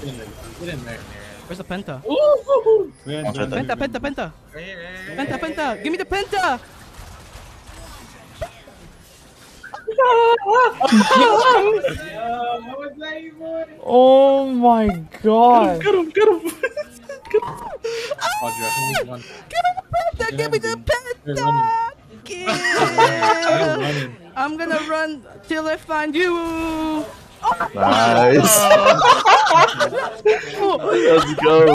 Get in there. Where's the Penta? Penta. Penta. Penta. Give me the Penta. Oh my god. Get him. Give me the Penta. Give me the Penta. I'm gonna run till I find you. Nice. Let's go.